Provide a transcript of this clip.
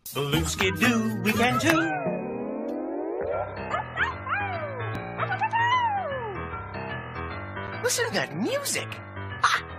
Blue skidoo, we can too. Listen to that music. Ha!